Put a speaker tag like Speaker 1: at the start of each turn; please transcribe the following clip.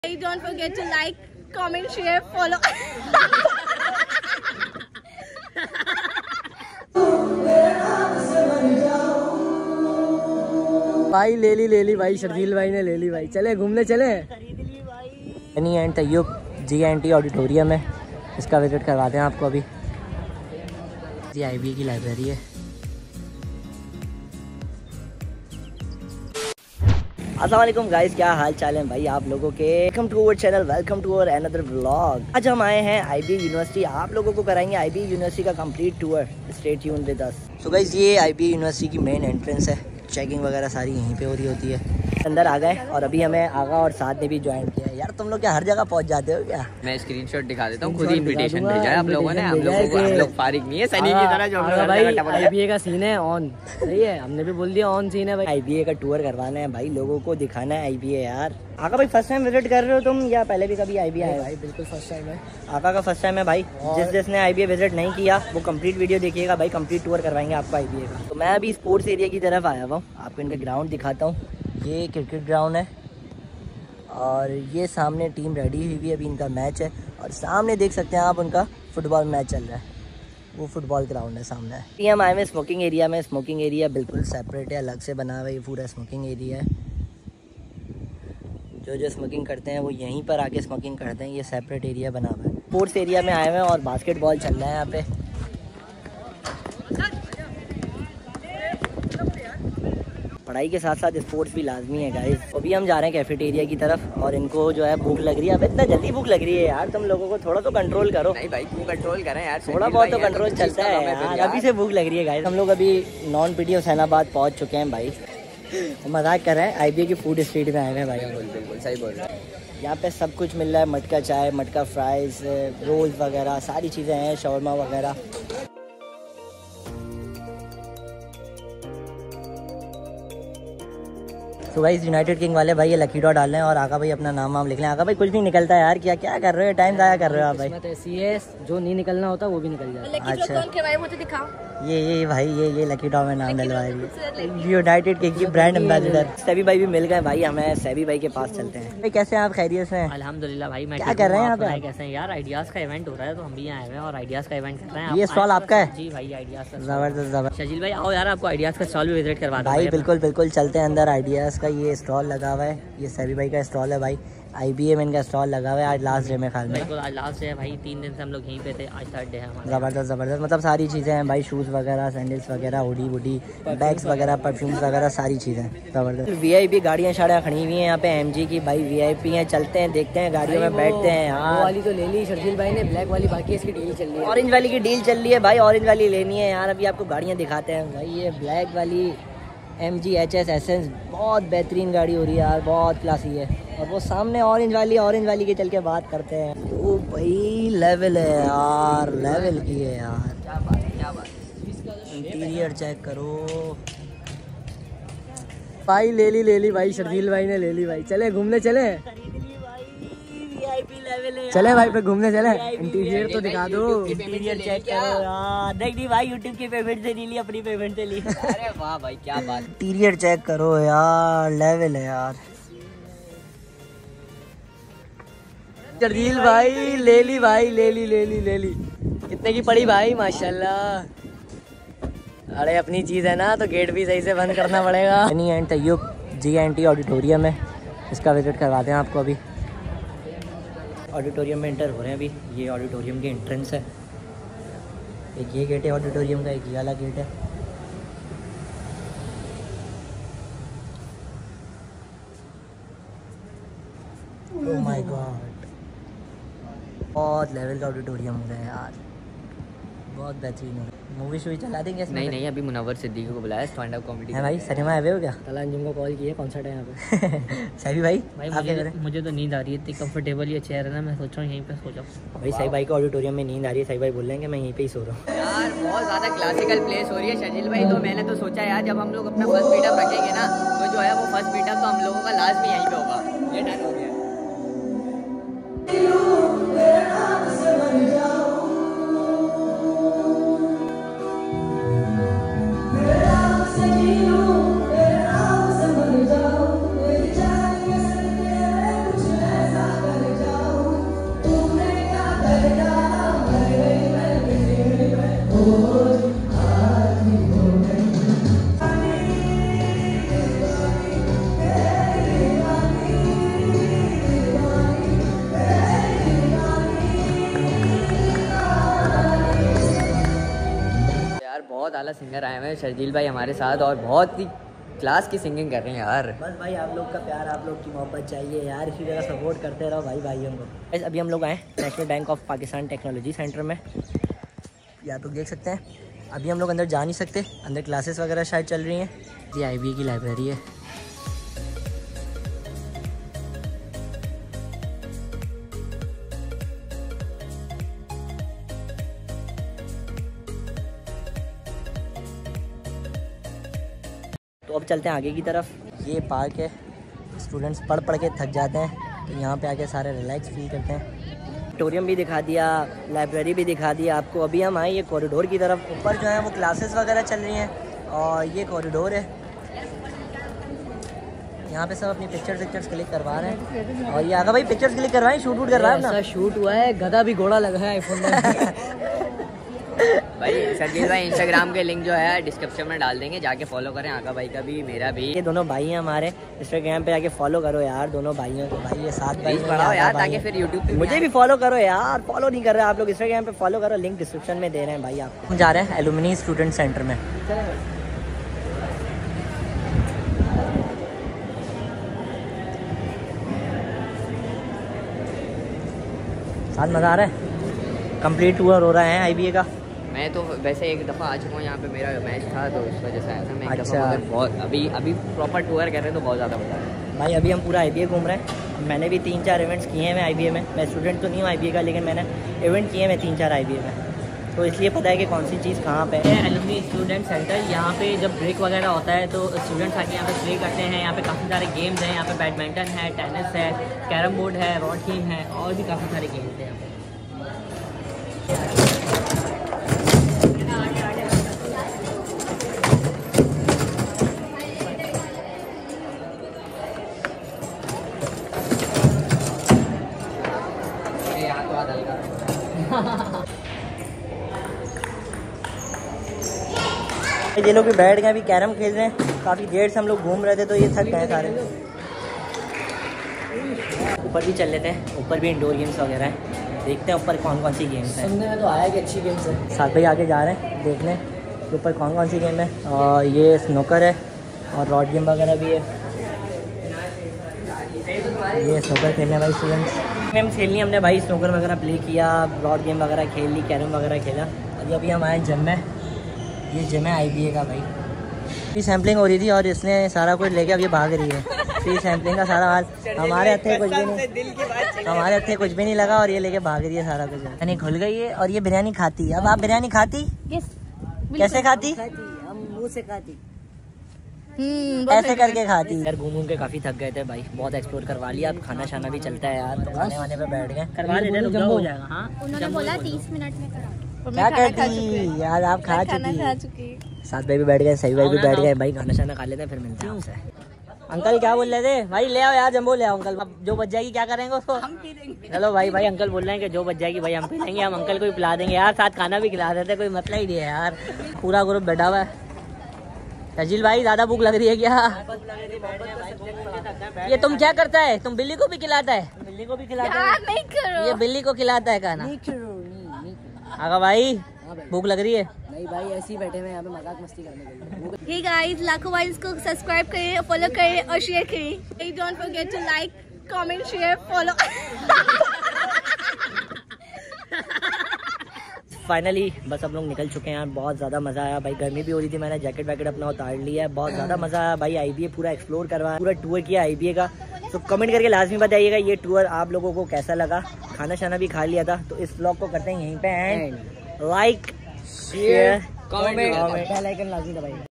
Speaker 1: Don't forget to like, comment, share, follow.
Speaker 2: भाई ले ली भाई, शर्जील भाई ने ले ली भाई। चले घूमने चले। Annie and Tayyab GNT auditorium है, इसका विजिट करवाते हैं आपको अभी। जी IBA की लाइब्रेरी है। अस्सलाम वालेकुम गाइस, क्या हाल चाल है भाई आप लोगों के। Welcome to our channel, welcome to our another vlog. आज हम आए हैं IBA यूनिवर्सिटी, आप लोगों को कराएंगे IBA यूनिवर्सिटी का complete tour. Stay tuned with us. So guys, ये IBA यूनिवर्सिटी की मेन एंट्रेंस है, चेकिंग वगैरह सारी यहीं पे हो रही होती है। अंदर आ गए और अभी हमें आगा और साथ ने भी ज्वाइन किया है। यार तुम लोग क्या हर जगह पहुंच जाते हो क्या?
Speaker 3: मैं स्क्रीनशॉट दिखा देता हूँ, खुद ही इनविटेशन भेजा है आप लोगों ने। हम लोग फारिग नहीं है सनी की तरह जो
Speaker 2: भाई IBA का सीन है ऑन, सही है, हमने भी बोल दिया ऑन सीन है भाई। IBA का टूर करवाना है भाई, लोगों को दिखाना है IBA। यार आका भाई फर्स्ट टाइम विजिट कर रहे हो तुम या पहले भी कभी IBA आए? भाई बिल्कुल फर्स्ट टाइम है, आका का फर्स्ट टाइम है भाई। जिसने IBA विजिट नहीं किया वो कंप्लीट वीडियो देखिएगा भाई, कंप्लीट टूर करवाएंगे आपको IBA का। तो मैं अभी स्पोर्ट्स एरिया की तरफ आया हुआ हूँ, आपको इनका ग्राउंड दिखाता हूँ। ये क्रिकेट ग्राउंड है और ये सामने टीम रेडी हुई है, अभी इनका मैच है। और सामने देख सकते हैं आप उनका फुटबॉल मैच चल रहा है, वो फुटबॉल ग्राउंड है सामने। ये हम आए हुए स्मोकिंग एरिया में। स्मोकिंग एरिया बिल्कुल सेपरेट है, अलग से बना हुआ है, ये पूरा स्मोकिंग एरिया है। जो स्मोकिंग करते हैं वो यहीं पर आके स्मोकिंग करते हैं, ये सेपरेट एरिया बना हुआ है। स्पोर्ट्स एरिया में आए हुए हैं और बास्केटबॉल चल रहा है यहाँ पे। पढ़ाई के साथ साथ स्पोर्ट्स भी लाजमी है गाइस। अभी हम जा रहे हैं कैफेटेरिया की तरफ और इनको जो है भूख लग रही है। अब इतना जल्दी भूख लग रही है यार, तुम लोगों को थोड़ा तो कंट्रोल करो।
Speaker 3: नहीं भाई क्यों कंट्रोल करें यार,
Speaker 2: थोड़ा बहुत तो कंट्रोल चलता है यार। अभी से भूख लग रही है गाइस। हम लोग अभी नॉन PD हुसैनाबाद पहुंच चुके हैं भाई। मजाक कर रहे हैं, IBA की फूड स्ट्रीट में आए हैं भाई।
Speaker 3: बिल्कुल सही बोल रहे हैं।
Speaker 2: यहाँ पे सब कुछ मिल रहा है, मटका चाय, मटका फ्राइज, रोल्स वगैरह सारी चीज़ें हैं, शवरमा वगैरह। तो भाई यूनाइटेड किंग वाले भाई ये लकी ड्रॉ डाल रहे हैं और आगा भाई अपना नाम वाम लिख लें। आगा भाई कुछ नहीं निकलता यार, क्या क्या कर रहे हो, टाइम ज़ाया कर रहे हो आप भाई। ऐसी है जो नहीं निकलना होता वो भी निकल जाता है। अच्छा
Speaker 1: मुझे दिखाओ।
Speaker 2: ये भाई ये लकी ड्रॉ में नाम डलवाए, यूनाइटेड किंग की ब्रांड एम्बेसडर सैबी भाई भी मिल गए भाई हमें। सैबी भाई के पास चलते हैं। भाई कैसे हैं आप, खैरियत से हैं?
Speaker 4: अल्हम्दुलिल्लाह भाई। मैं
Speaker 2: क्या कर रहे हैं यहाँ पे?
Speaker 4: कैसे हैं यार? आइडियाज़ का इवेंट हो रहा है तो हम भी यहाँ आए हुए हैं और आइडियाज़ का इवेंट कर रहे हैं।
Speaker 2: ये स्टॉल आपका है?
Speaker 4: जी भाई आइडियाज़ का।
Speaker 2: जबरदस्त।
Speaker 4: शजील भाई आओ यार, आपको आइडियाज़ का स्टॉल भी विजिट करवा
Speaker 2: भाई बिल्कुल चलते हैं अंदर। आइडियाज़ का ये स्टॉल लगा हुआ है, ये सैबी भाई का स्टॉल है भाई। IBA में इनका स्टॉल लगा हुआ है। आज लास्ट डे में ख्याल में।
Speaker 4: बिल्कुल आज लास्ट डे है भाई, 3 दिन से हम लोग यहीं पे थे, आज 3rd डे है हमारा।
Speaker 2: जबरदस्त मतलब सारी चीज़ें हैं भाई, शूज़ वगैरह, सैंडल्स वगैरह, हुडी वुडी, बैग्स वगैरह, परफ्यूम्स वगैरह, सारी चीज़ें ज़बरदस्त। VIP गाड़ियाँ शाड़ियाँ खड़ी हुई हैं यहाँ पे, MG की भाई VIP हैं। चलते हैं, देखते हैं, गाड़ियों में बैठते हैं। यार वाली तो ले ली शर्जील भाई ने, ब्लैक वाली बाकी इसकी डील चल रही है। ऑरेंज वाली की डील चल रही है भाई, ऑरेंज वाली लेनी है यार। अभी आपको गाड़ियाँ दिखाते हैं भाई। ये ब्लैक वाली MG HS एसेंस बहुत बेहतरीन गाड़ी हो रही है यार, बहुत क्लासी है। और वो सामने ऑरेंज वाली के चल के बात करते हैं। ओ भाई लेवल है यार, लेवल की है यार।
Speaker 3: क्या बात।
Speaker 2: इंटीरियर चेक करो भाई। ले ली भाई, शर्जील भाई ने ले ली भाई। चले घूमने चले, चले भाई पे घूमने चले। इंटीरियर तो दिखा दो, इंटीरियर चेक करो यार। देख ली भाई, यूट्यूब की पेमेंट से नहीं ली, अपनी पेमेंट से ली।
Speaker 3: अरे वाह भाई क्या बात।
Speaker 2: इंटीरियर चेक करो यार, लेवल है यार। शर्जील भाई ले ली भाई, ले ली। कितने की पड़ी भाई? माशाल्लाह। अरे अपनी चीज़ है ना तो गेट भी सही से बंद करना पड़ेगा। Annie and Tayyab GNT auditorium है, इसका विजिट करवाते हैं आपको अभी। ऑडिटोरियम में एंटर हो रहे हैं अभी। ये ऑडिटोरियम की एंट्रेंस है। एक ये गेट है ऑडिटोरियम का, एक ये वाला गेट है। ओह माय गॉड, बहुत लेवल का ऑडिटोरियम हो रहा है यार, बहुत बेहतरीन हो रहा है। मूवी शूवी चला देंगे इसमें?
Speaker 3: नहीं अभी मुनव्वर सिद्दीकी को बुलाया, स्टैंड अप कॉमेडी
Speaker 2: है भाई। सिनेमा आए हो क्या?
Speaker 4: तलान जिम को कॉल किया, कॉन्सर्ट है यहाँ पे।
Speaker 2: सैबी भाई
Speaker 4: मुझे तो नींद आ रही है, इतनी कंफर्टेबल ये चेयर है ना, मैं सोच रहा हूँ यहीं पे सो जाऊँ।
Speaker 2: भाई सही भाई को ऑडिटोरियम में नींद आ रही है, सही भाई बोल रहे हैं कि मैं यहीं पे ही सो रहा हूँ
Speaker 3: यार। बहुत ज़्यादा क्लासिकल प्लेस हो रही है शजील भाई। तो मैंने तो सोचा यार जब हम लोग अपना फर्स्ट मीटअप रखेंगे ना तो जो है वो फर्स्ट मीटअप तो हम लोगों का लास्ट में यहीं पे होगा। ये डन हो गया। वाला सिंगर आए हुए हैं शर्जील भाई हमारे साथ और बहुत ही क्लास की सिंगिंग कर रहे हैं यार।
Speaker 2: बस भाई आप लोग का प्यार, आप लोग की मोहब्बत चाहिए यार, इसी जगह सपोर्ट करते रहो भाई भाइयों को। अभी हम लोग आए National Bank of Pakistan technology centre में, या तो देख सकते हैं। अभी हम लोग अंदर जा नहीं सकते, अंदर क्लासेस वगैरह शायद चल रही हैं। ये IBA की लाइब्रेरी है। तो अब चलते हैं आगे की तरफ। ये पार्क है, स्टूडेंट्स पढ़ के थक जाते हैं तो यहाँ पे आके सारे रिलैक्स फील करते हैं। ऑडिटोरियम भी दिखा दिया, लाइब्रेरी भी दिखा दिया आपको। अभी हम आए ये कॉरिडोर की तरफ। ऊपर जो है वो क्लासेस वगैरह चल रही हैं और ये कॉरिडोर है। यहाँ पे सब अपनी पिक्चर्स क्लिक करवा रहे हैं और ये आगे भाई पिक्चर्स क्लिक करवाएं, शूट कर रहा है ना।
Speaker 4: शूट हुआ है, गधा भी घोड़ा लगा है आईफोन में।
Speaker 3: भाई शर्जील भाई इंस्टाग्राम के लिंक जो है डिस्क्रिप्शन में डाल देंगे, जाके फॉलो करें आका भाई का भी मेरा भी।
Speaker 2: ये दोनों भाई हैं हमारे, इंस्टाग्राम पे जाके फॉलो करो यार दोनों भाइयों को। भाई ये साथ भाई
Speaker 3: बढ़ाओ यार ताकि फिर यूट्यूब पे
Speaker 2: मुझे भी फॉलो करो यार। फॉलो नहीं कर रहे आप लोग, इंस्टाग्राम पे फॉलो करो, लिंक डिस्क्रिप्शन में दे रहे हैं भाई आप। हम जा रहे हैं एलुमनी स्टूडेंट सेंटर में। साथ मज़ा आ रहा है। कंप्लीट टूर हो रहा है IBA का।
Speaker 3: मैं तो वैसे एक दफ़ा आ चुका हूँ यहाँ पे, मेरा मैच था तो इस वजह से आया था मैं।
Speaker 2: अच्छा।
Speaker 3: मगर बहुत अभी प्रॉपर टूर कर रहे हैं तो बहुत ज़्यादा मजा है
Speaker 2: भाई। अभी हम पूरा IBA घूम रहे हैं। मैंने भी 3-4 इवेंट्स किए हैं मैं IBA में। मैं स्टूडेंट तो नहीं हूँ IBA का, लेकिन मैंने इवेंट किए हैं 3-4 IBA में, तो इसलिए पता है कि कौन सी चीज़ कहाँ पे है।
Speaker 4: एलुमनी स्टूडेंट सेंटर, यहाँ पे जब ब्रेक वगैरह होता है तो स्टूडेंट्स आके यहाँ पे प्ले करते हैं। यहाँ पे काफ़ी सारे गेम्स हैं, यहाँ पे बैडमिंटन है, टेनिस है, कैरम बोर्ड है, रॉड गेम है और भी काफ़ी सारे गेम्स हैं यहाँ पे।
Speaker 2: ये लोग भी बैठ गए, अभी कैरम खेल रहे हैं। काफ़ी देर से हम लोग घूम रहे थे तो ये थक गए सारे। ऊपर भी चल लेते हैं, ऊपर भी इंडोर गेम्स वगैरह हैं। देखते हैं ऊपर कौन कौन सी गेम्स हैं।
Speaker 4: सुनने में तो आया कि अच्छी गेम्स है।
Speaker 2: साथ भाई आगे जा रहे हैं देखने कि ऊपर कौन कौन सी गेम है। और ये स्नूकर है और रॉड गेम वगैरह भी है। ये स्नूकर खेलने भाई स्टूडेंट्स गेम्स खेलनी हमने भाई। स्नूकर वगैरह प्ले किया, रॉड गेम वगैरह खेल ली, कैरम वगैरह खेला। अभी हम आए जिम में। ये जिम है IBA का भाई। फ्री सैम्पलिंग हो रही थी और इसने सारा कुछ लेके अब ये भाग रही है। फ्री सैम्पलिंग का सारा हाल हमारे हथे कुछ भी नहीं, हमारे हथे कुछ भी नहीं लगा और ये लेके भाग रही है सारा कुछ। यानी खुल गई है और ये बिरयानी खाती है। अब आप बिरयानी खाती? कैसे खाती?
Speaker 4: हम मुँह से खाती,
Speaker 2: ऐसे करके खाती। यार घूम के काफी थक गए थे भाई, बहुत एक्सप्लोर करवा लिया। अब खाना शाना भी चलता है यार, तो खाने वाने पे बैठ गए।
Speaker 4: करवा देते तो हो जाएगा। हाँ
Speaker 1: उन्होंने बोला 30 मिनट में करा।
Speaker 2: क्या कहती यार, आप खा चुकी। साथ भाई भी बैठ गए, सही भाई भी बैठ गए। भाई खाना शाना खा लेते हैं फिर मिलते हैं आपसे। अंकल क्या बोल रहे थे भाई? ले आओ यार जम्बो ले आओ अंकल। अब जो बच जाएगी क्या करेंगे उसको? हम पी लेंगे। चलो भाई अंकल बोल रहे हैं कि जो बच जाएगी भाई हम पी लेंगे। हम अंकल को भी पिला देंगे यार, साथ खाना भी खिला देते, कोई मतलब ही नहीं है यार। पूरा ग्रुप बैठा हुआ है। शर्जील भाई ज़्यादा भूख लग रही है क्या? ये तुम क्या करता है? तुम बिल्ली को भी खिलाता है? बिल्ली को भी खिलाता है?
Speaker 1: नहीं करो।
Speaker 2: ये बिल्ली को खिलाता है खाना? आगा भाई भूख लग रही है?
Speaker 4: नहीं भाई ऐसे ही बैठे हुए यहाँ पे मजाक मस्ती करने के लिए।
Speaker 1: हे गाइस, लाखों वाइल्स को सब्सक्राइब करें, फॉलो करें और शेयर करें। Don't forget to like, comment, share, follow.
Speaker 2: Finally बस हम लोग निकल चुके हैं यार। बहुत ज़्यादा मज़ा आया भाई। गर्मी भी हो रही थी, मैंने जैकेट वैकेट अपना उतार लिया है। बहुत ज़्यादा मज़ा आया भाई। IBA पूरा एक्सप्लोर करवाया, पूरा टूर किया IBA का। तो कमेंट करके लाजमी बताइएगा ये टूर आप लोगों को कैसा लगा। खाना शाना भी खा लिया था, तो इस व्लॉग को करते हैं यहीं पे end. Like, share, comment, bell icon लाजमी दबाइए।